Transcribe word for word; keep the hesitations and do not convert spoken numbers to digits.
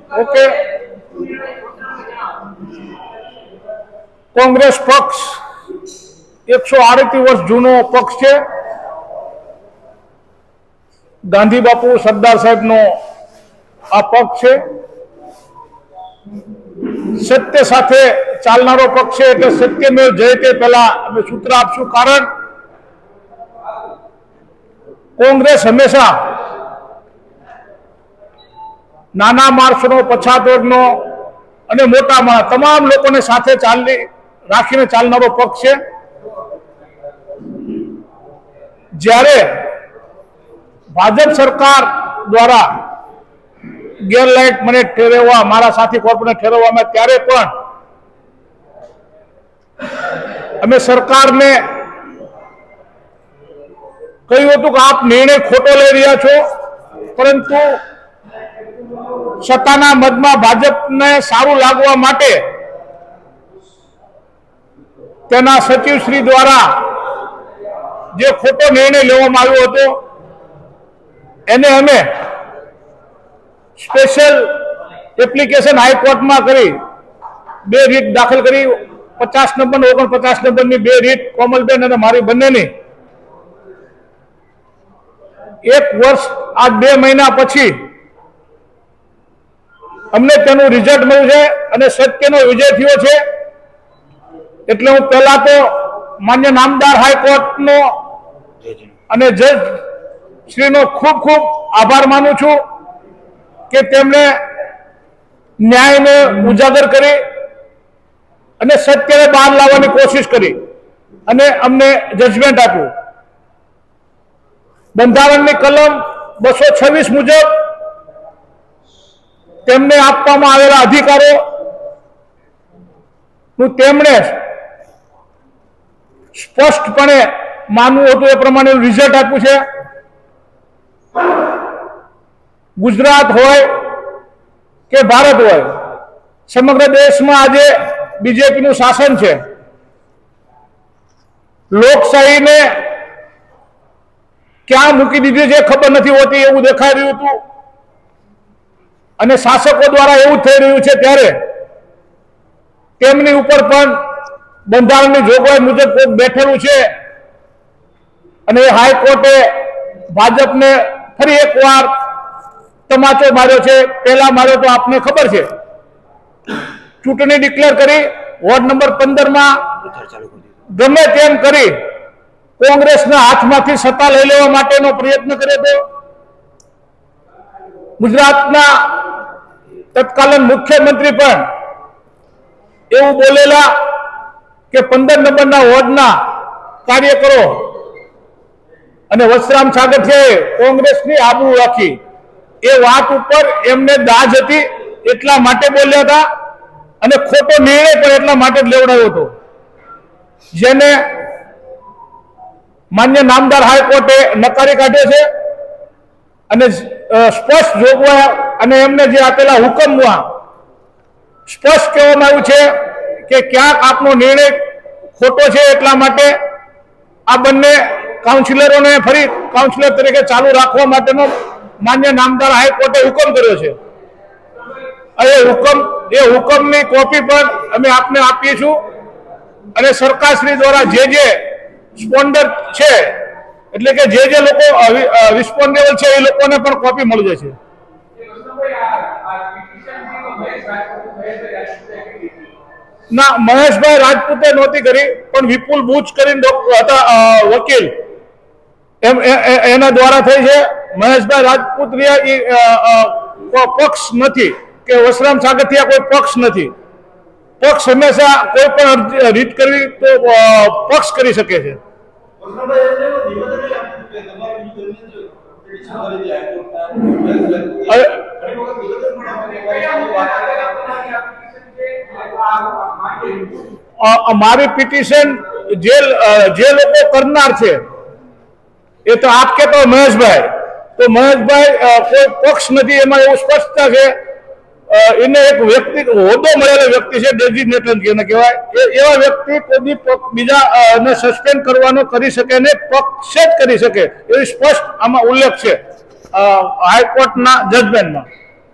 Okay, Congress પક્ષ એકસો આડત્રીસ વર્ષ જૂનો પક્ષ છે. ગાંધી બાપુ સરદાર સાહેબનો આ પક્ષ છે. સત્ય સાથે ચાલનારો પક્ષ છે, એટલે સત્યમેવ જયતે પહેલા અમે સૂત્ર આપશું. કારણ કોંગ્રેસ હંમેશા નાના માણસોનો, પછાત વર્ગનો અને મોટા માણસ તમામ લોકોને સાથે ચાલી રાખીને ચાલનારો પક્ષ છે. જ્યારે ભાજપ સરકાર દ્વારા ગેરલાયક મને ઠેરવવા, મારા સાથી કોર્પોરેટરને ઠેરવવામાં, ત્યારે પણ અમે સરકારને કહ્યું હતું કે આપ નિર્ણય ખોટો લઈ રહ્યા છો, પરંતુ સત્તાના મદમાં ભાજપને સારું લાગવા માટે તેના સચિવશ્રી દ્વારા જે ખોટો નિર્ણય લેવામાં આવ્યો હતો એને અમે સ્પેશિયલ એપ્લિકેશન હાઈકોર્ટમાં કરી બે રીટ દાખલ કરી. પચાસ નંબર ઓગણપચાસ નંબરની બે રીટ કોમલબેન અને મારી બંનેની. એક વર્ષ આ બે મહિના પછી અમને તેનું રિઝલ્ટ મળ્યું છે અને સત્યનો વિજય થયો છે. એટલે હું પહેલા તો માન્ય નામદાર હાઈકોર્ટનો અને જજ શ્રીનો ખૂબ ખૂબ આભાર માનું છું કે તેમણે ન્યાયને ઉજાગર કરી અને સત્યને બહાર લાવવાની કોશિશ કરી અને અમને જજમેન્ટ આપ્યું. બંધારણની કલમ બસો છવ્વીસ મુજબ તેમને આપવામાં આવેલા અધિકારો નું તેમણે સ્પષ્ટપણે માનવું હતું એ પ્રમાણે રિઝલ્ટ આપ્યું છે. ગુજરાત હોય કે ભારત હોય, સમગ્ર દેશમાં આજે બીજેપીનું શાસન છે. લોકશાહીને ક્યાં મૂકી દીધી છે ખબર નથી હોતી એવું દેખાઈ રહ્યું હતું અને શાસકો દ્વારા એવું થઈ રહ્યું છે. ત્યારે તેમની ઉપર પણ બંધારણની જોગવાઈ મુજબ કોઈક બેઠેલું છે અને હાઈકોર્ટે ભાજપને ફરી એકવાર તમાચો માર્યો છે. પહેલા માર્યો તો આપને ખબર છે, ચૂંટણી ડિક્લેર કરી વોર્ડ નંબર પંદર માં ગમે તેમ કરી કોંગ્રેસના હાથમાંથી સત્તા લઈ લેવા માટેનો પ્રયત્ન કર્યો હતો. ગુજરાતના તત્કાલીન મુખ્યમંત્રી પણ એવું બોલેલા કે પંદર નંબરના વોર્ડના કાર્યકરો અને વત્સરામ સાગઠિયાએ કોંગ્રેસની આબરૂ રાખી. એ વાત ઉપર એમને દાજ હતી એટલા માટે બોલ્યા હતા અને ખોટો નિર્ણય પણ એટલા માટે જ લેવડાવ્યો હતો, જેને માન્ય નામદાર હાઈકોર્ટે નકારી કાઢ્યો છે. અને સ્પષ્ટ જોગવાઈ અને એમને જે આપેલા હુકમમાં સ્પષ્ટ કહેવામાં આવ્યું છે કે ક્યાંક આપનો નિર્ણય ખોટો છે, એટલા માટે આ બંને કાઉન્સિલરોને ફરી કાઉન્સિલર તરીકે ચાલુ રાખવા માટેનો માન્ય નામદાર હાઈકોર્ટે હુકમ કર્યો છે. એ હુકમ એ હુકમની કોપી પણ અમે આપને આપીશું અને સરકારશ્રી દ્વારા જે જે સ્પોન્ડર છે, એટલે કે જે જે લોકો રિસ્પોન્ડેબલ છે એ લોકોને પણ કોપી મળી જશે. ના, મહેશભાઈ રાજપૂતે નહોતી કરી, પણ વિપુલ બુચ કરીને હતા વકીલ, એમ એના દ્વારા થઈ છે. મહેશભાઈ રાજપૂત પક્ષ નથી કે વસરામ સાગઠિયા કોઈ પક્ષ નથી. પક્ષ હંમેશા કોઈ પણ રીત કરવી તો પક્ષ કરી શકે છે. મારી પિટિશન જે જે લોકો કરનાર છે એ તો આપ કે તો મહેશભાઈ, તો મહેશભાઈ કોઈ પક્ષ નથી, એમાં એવું સ્પષ્ટતા છે. એને એક વ્યક્તિ હોદ્દો મળેલો વ્યક્તિ છે, ડેઝિગ્નેટેડ જેને કહેવાય, એવા વ્યક્તિ કોઈ બીજા ને સસ્પેન્ડ કરવાનો કરી શકે ને પક્ષ જ કરી શકે એવી સ્પષ્ટ આમાં ઉલ્લેખ છે હાઈકોર્ટના જજમેન્ટમાં.